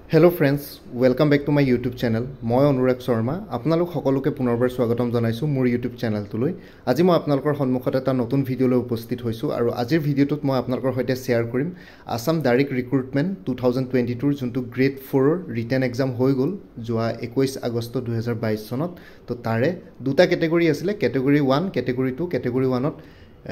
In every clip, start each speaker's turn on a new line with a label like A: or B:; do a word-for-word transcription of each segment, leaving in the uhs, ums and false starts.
A: Hello friends, welcome back to my YouTube channel. মই অনুৰাগ শৰ্মা আপোনালোক সকলোকে পুনৰবাৰ স্বাগতম জনাইছো মোৰ YouTube চেনেল তুলৈ। আজি মই আপোনালোকৰ সন্মুখত এটা নতুন ভিডিও লৈ উপস্থিত হৈছো আৰু আজিৰ ভিডিওটোত মই আপোনালোকৰ সৈতে শেয়াৰ কৰিম Assam Direct Recruitment twenty twenty-two যোনটো গ্ৰেড four ৰিটেন এক্সাম হৈ গল যোৱা twenty-one আগষ্ট twenty twenty-two চনত। তো তাৰে দুটা ক্যাটেগৰি আছিল, category one, category two, category one ত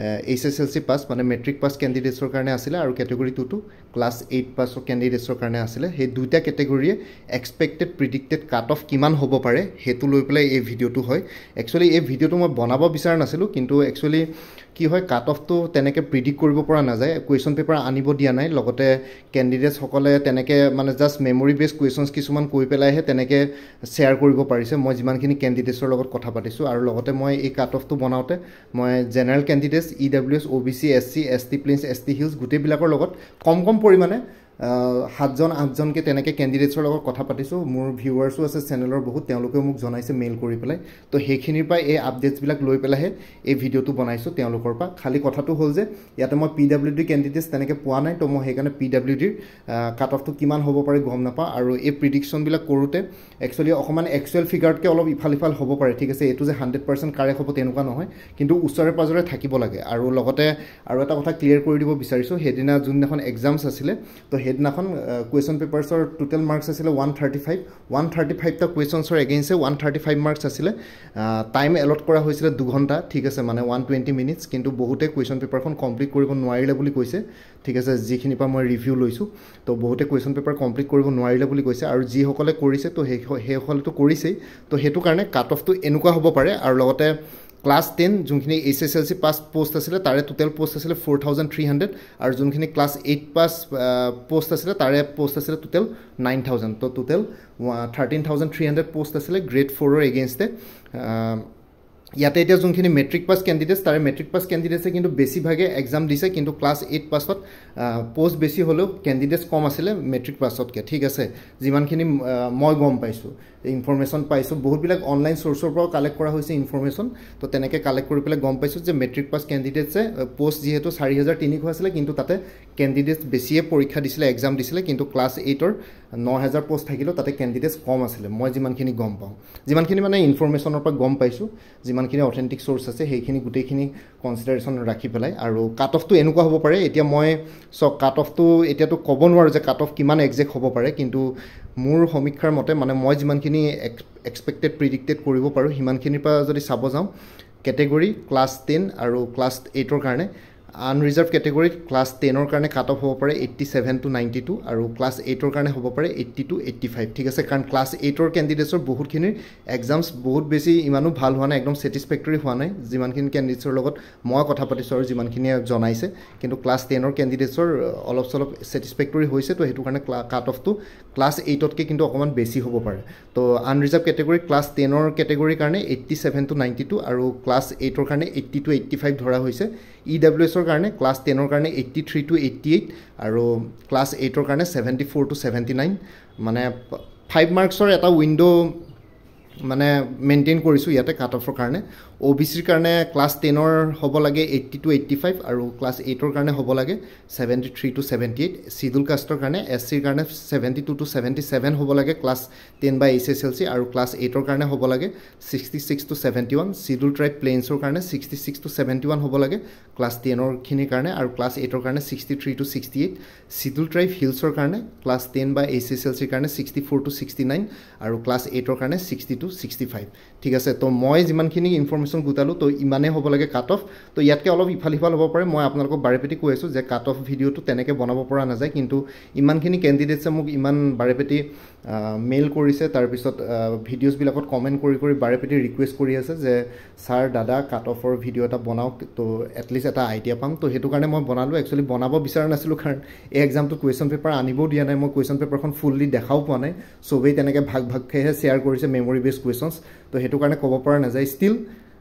A: H S L C pass মানে মেট্ৰিক পাস ক্যান্ডিডেটছৰ কাৰণে আছিল আৰু ক্যাটেগৰি two টো ক্লাস eight পাসৰ ক্যান্ডিডেটছৰ কাৰণে আছিল। হে দুটা ক্যাটেগৰিয়ে এক্সপেক্টেড প্ৰিডিক্টেড কাট অফ কিমান হ'ব পাৰে হেতু লৈ পেলাই এই ভিডিওটো হয়। একচুয়ালি এই ভিডিওটো মই বনাব বিচাৰ নাছিলো, কিন্তু একচুয়ালি কি হয় কাট অফটো তেনেকে প্ৰিডিক্ট কৰিব পৰা নাযায়। কোৱেশ্চন পেপাৰ আনিব দিয়া নাই, লগতে ক্যান্ডিডেটছ সকলে তেনেকে মানে জাস্ট মেমৰি বেস কোৱেশ্চনছ কিছুমান কৈ পেলাইহে তেনেকে শেয়াৰ কৰিব পাৰিছে। মই যিমানখিনি ক্যান্ডিডেটছৰ লগত কথা পাতিছো আৰু লগতে মই এই কাট অফটো বনাওতে মই general candidate E W S, O B C, S C, S T Plains, S T Hills গুটে বিলাকৰ লগত কম কম পৰিমাণে সাতজন আঠজন কে তেনেকে ক্যান্ডিডেটছৰ লগত কথা পাতিছো। মোৰ ভিউৱাৰ্সও আছে চেনেলৰ বহুত, তেওঁলোকে মোক জনাইছে মেইল কৰি পেলাই। তো হেখিনিৰ পৰা এই আপডেটছ বিলাক লৈ পেলাইহে এই ভিডিওটো বনাইছো তেওঁলোকৰ পৰা। খালি কথাটো হ'ল যে ইয়াতে মই P W D ক্যান্ডিডেটছ তেনেকে পোৱা নাই, তো মই হেকাৰণে P W D কাট অফটো কিমান হ'ব পাৰে গম নাপা আৰু এই প্ৰিডিকচন বিলাক কৰোতে একচুয়ালি অকমান এক্চুয়াল ফিগাৰতকে অলপ ইফাল ইফাল হ'ব পাৰে, ঠিক আছে। এটো যে one hundred percent কাৰেক্ট হ'ব তেনেকুৱা নহয়, কিন্তু উচ্চৰে পাজৰে থাকিব লাগে। আৰু লগতে আৰু এটা কথা ক্লিয়াৰ কৰি দিব বিচাৰিছো, হেদিনা যোনদিনাখন এক্সামছ আছিল তো হেদিনাখন কুৱেশ্চন পেপাৰছৰ টোটাল মাৰ্কস আছিল one thirty-five one thirty-five টা কুৱেশ্চনছৰ এগেইনষ্টে one thirty-five মাৰ্কস আছিল। টাইম এলট কৰা হৈছিল two ঘণ্টা, ঠিক আছে, মানে one twenty মিনিটস, কিন্তু বহুতে কুৱেশ্চন পেপাৰখন কমপ্লিট কৰিব নোৱাৰিলে বুলি কৈছে, ঠিক আছে। যিখিনি পা মই ৰিভিউ লৈছো তো বহুতে কুৱেশ্চন পেপাৰ কমপ্লিট কৰিব নোৱাৰিলে বুলি কৈছে আৰু যি সকলে কৰিছে তো সেই সকলেটো কৰিছেই। তো হেতু কাৰণে কাট অফটো এনেকুৱা হ'ব পাৰে। আৰু লগতে ক্লাস ten যোনখিনি H S L C pass post আছিল তাৰে টোটাল পোস্ট আছিল four thousand three hundred আৰু যোনখিনি ক্লাস eight পাস পোস্ট আছিল তাৰে পোস্ট আছিল টোটাল nine thousand। তো total thirteen thousand three hundred post আছিল গ্ৰেড four ৰ এগেইনষ্টে। ইয়াতে এতিয়া যোনখিনি মেট্ৰিক পাস ক্যান্ডিডেটছ তাৰে মেট্ৰিক পাস ক্যান্ডিডেটছে কিন্তু বেছি ভাগে এক্সাম দিছে, কিন্তু ক্লাস eight পাছত পোস্ট বেছি হলেও ক্যান্ডিডেটছ কম আছিল মেট্ৰিক পাছতকে, ঠিক আছে। যিমানখিনি মই গম পাইছো ইনফৰমেশন পাইছো, বহুত বিলাক অনলাইন সোৰ্সৰ পৰা কালেক্ট কৰা হৈছে ইনফৰমেশন। তো তেনেকে কালেক্ট কৰি পেলাই গম পাইছো যে মেট্ৰিক পাস ক্যান্ডিডেটছে পোস্ট যেহেতু four thousand three hundred আছিল, কিন্তু তাতে ক্যান্ডিডেটছ বেছিয়ে পৰীক্ষা দিছিলে এক্সাম দিছিলে, কিন্তু ক্লাস eight ৰ nine thousand পোস্ট থাকিলো তাতে ক্যান্ডিডেটছ কম আছিল। মই যিমানখিনি গম পাওঁ, যিমানখিনি মানে ইনফৰমেশনৰ পৰা গম পাইছো, যিমানখিনি অথেন্টিক সোর্স আছে সেইখিনি গুটেইখিনি কনসিডাৰেশন ৰাখি পেলাই। আৰু কাট অফটো এনেকুৱা হ'ব পাৰে, এতিয়া মই সব কাট অফটো এতিয়াতো ক'ব নোৱাৰো যে কাট অফ কিমান এক্সাক্ট হ'ব পাৰে, কিন্তু মোৰ সমীক্ষাৰ মতে মানে মই যিমানখিনি এক্সপেক্টেড প্ৰিডিক্টেড কৰিব পাৰো সিমানখিনিৰ পৰা যদি চাব যাওঁ, ক্যাটেগৰি ক্লাস ten আৰু ক্লাস eight ৰ কাৰণে আনৰিজাৰ্ভ ক্যাটেগৰিত ক্লাস ten ৰ কাৰণে কাট অফ হ'ব পাৰে eighty-seven to ninety-two আৰু ক্লাস eight ৰ কাৰণে হ'ব পাৰে eighty to eighty-five, ঠিক আছে। কাৰণ ক্লাস eight ৰ ক্যান্ডিডেটছৰ বহুতখিনি এক্সামছ বহুত বেছি ইমানো ভাল হোৱা নাই, একদম স্যাটিসফ্যাক্টৰি হোৱা নাই যিমানখিনি ক্যান্ডিডেটছৰ লগত মই কথা পাতিছো আৰু যিমানখিনি জনাইছে, কিন্তু ক্লাস ten ৰ ক্যান্ডিডেটছৰ অলপ চলপ স্যাটিসফ্যাক্টৰি হৈছে। তো হেতু কাৰণে কাট অফটো ক্লাস eight তকে কিন্তু অকমান বেছি হ'ব পাৰে। তো আনৰিজাৰ্ভ ক্যাটেগৰি ক্লাস ten ৰ ক্যাটেগৰিৰ কাৰণে eighty-seven to ninety-two আৰু ক্লাস eight ৰ কাৰণে eighty to eighty-five ধৰা হৈছে। E W S ৰ কাৰণে ক্লাস ten ৰ কাৰণে eighty-three to eighty-eight আৰু ক্লাস eight ৰ কাৰণে seventy-four to seventy-nine, মানে five মাৰ্কছৰ এটা উইন্ডো মানে মেইনটেইন কৰিছো ইয়াতে কাট অফৰ কাৰণে। O B C ৰ কাৰণে ক্লাস ten ৰ হ'ব লাগে eighty to eighty-five আৰু ক্লাস eight ৰ কাৰণে হ'ব লাগে seventy-three to seventy-eight। শিডিউল কাষ্টৰ কাৰণে S C ৰ কাৰণে seventy-two to seventy-seven হ'ব লাগে class ten by H S L C আৰু ক্লাস eight ৰ কাৰণে হ'ব লাগে sixty-six to seventy-one। Schedule tribe প্লেইনছৰ কাৰণে sixty-six to seventy-one হ'ব লাগে ক্লাস ten ৰ খিনিৰ কাৰণে আৰু ক্লাস eight ৰ কাৰণে sixty-three to sixty-eight। Schedule tribe হিলছৰ কাৰণে class ten by H S L C ৰ কাৰণে sixty-four to sixty-nine আৰু ক্লাস eight ৰ কাৰণে sixty to sixty-five, ঠিক আছে। তো মই যিমানখিনি ইনফৰমেশন গুটালো তো ইমানে হ'ব লাগে কাট অফ। তো ইয়াতকে অলপ ইফাল ইফাল হ'ব পাৰে, মই আপোনালোকক বাৰেপেটি কৈ আছো যে কাট অফ ভিডিওটো তেনেকে বনাব পৰা নাযায়, কিন্তু ইমানখিনি ক্যান্ডিডেটছে মোক ইমান বাৰেপেটি মেইল কৰিছে, তাৰ পিছত ভিডিওছ বিলাকত কমেন্ট কৰি কৰি বাৰেপেটি ৰিকুৱেষ্ট কৰি আছে যে স্যাৰ দাদা কাট অফৰ ভিডিও এটা বনাওক, তো এটলিষ্ট এটা আইডিয়া পাম। তো হেতু কাৰণে মই বনালো। একচুয়ালি বনাব বিচাৰা নাছিলো কাৰণ এই এক্সামটো কুৱেশ্চন পেপাৰ আনিবও দিয়া নাই, মই কুৱেশ্চন পেপাৰখন ফুললি দেখাও পোৱা নাই, সবেই তেনেকে ভাগ ভাগকেহে শেয়াৰ কৰিছে মেমৰি বেস কুৱেশ্চনছ। তো হেতু কাৰণে ক'ব পৰা নাযায়। ষ্টিল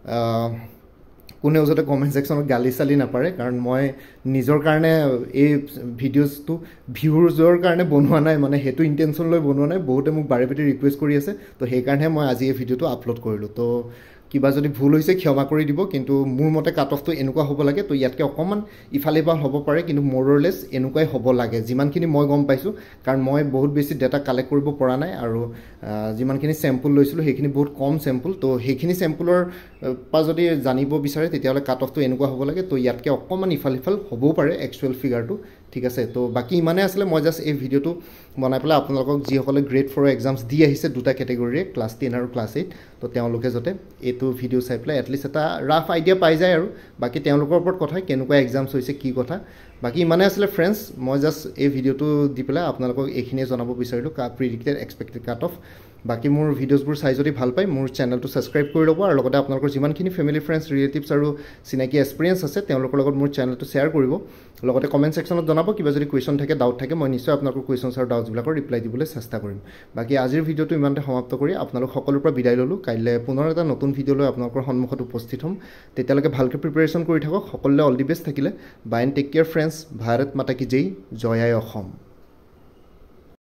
A: কোনেও যাতে কমেন্ট সেকশনত গালি চালি নাপাৰে, কাৰণ মই নিজৰ কাৰণে এই ভিডিওছটো ভিউজৰ কাৰণে বনোৱা নাই, মানে হেতু ইন্টেনশন লৈ বনোৱা নাই। বহুতে মোক বাৰেপেটি ৰিকুৱেষ্ট কৰি আছে, তো সেই কাৰণে মই আজি এই ভিডিওটো আপলোড কৰিলো। তো কিবা যদি ভুল হৈছে ক্ষমা কৰি দিব কিন্তু মোৰ মতে কাট অফটো এনেকুৱা হ'ব লাগে তো ইয়াতকৈ অকণমান ইফালে ইফাল হ'ব পাৰে কিন্তু মৰলেছ এনেকুৱাই হ'ব লাগে যিমানখিনি মই গম পাইছোঁ কাৰণ মই বহুত বেছি ডেটা কালেক্ট কৰিব পৰা নাই আৰু যিমানখিনি চেম্পল লৈছিলোঁ সেইখিনি বহুত কম চেম্পল তো সেইখিনি চেম্পলৰ পৰা যদি জানিব বিচাৰে তেতিয়াহ'লে কাট অফটো এনেকুৱা হ'ব লাগে তো ইয়াতকৈ অকণমান ইফাল ইফাল হ'বও পাৰে একচুৱেল ফিগাৰটো ঠিক আছে তো বাকী ইমানেই আছিলে মই জাষ্ট এই ভিডিঅ'টো বনাই পেলাই আপোনালোকক যিসকলে গ্ৰেড ফ'ৰৰ এক্সামছ দি আহিছে দুটা কেটেগৰীৰে ক্লাছ টেন আৰু ক্লাছ এইট তো তেওঁলোকে যাতে এইটো ভিডিঅ' চাই পেলাই এটলিষ্ট এটা ৰাফ আইডিয়া পাই যায় আৰু বাকী তেওঁলোকৰ ওপৰত কথা কেনেকুৱা এক্সামছ হৈছে কি কথা বাকী ইমানেই আছিলে ফ্ৰেণ্ডছ মই জাষ্ট এই ভিডিঅ'টো দি পেলাই আপোনালোকক এইখিনিয়ে জনাব বিচাৰিলোঁ কা প্ৰিডিক্টেড এক্সপেক্টেড কাট অফ বাকী মোৰ ভিডিঅ'ছবোৰ চাই যদি ভাল পায় মোৰ চেনেলটো ছাবস্ক্ৰাইব কৰি ল'ব আৰু লগতে আপোনালোকৰ যিমানখিনি ফেমিলি ফ্ৰেণ্ডছ ৰিলেটিভছ আৰু চিনাকি এক্সপিৰিয়েঞ্চ আছে তেওঁলোকৰ লগত মোৰ চেনেলটো শ্বেয়াৰ কৰিব লগতে কমেণ্ট ছেকশ্যনত জনাব কিবা যদি কুৱেশ্যন থাকে ডাউট থাকে মই নিশ্চয় আপোনালোকৰ কুৱেশ্যনছ আৰু ডাউটছবিলাকৰ ৰিপ্লাই দিবলৈ চেষ্টা কৰিম বাকী আজিৰ ভিডিঅ'টো ইমানতে সমাপ্ত কৰি আপোনালোক সকলোৰ পৰা বিদায় ল'লোঁ কাইলৈ পুনৰ এটা নতুন ভিডিঅ' লৈ আপোনালোকৰ সন্মুখত উপস্থিত হ'ম তেতিয়ালৈকে ভালকৈ প্ৰিপেৰেশ্যন কৰি থাকক সকলোলৈ অল দি বেষ্ট থাকিলে bye and take care friends Bharat Mata কি জয় জয় আই অসম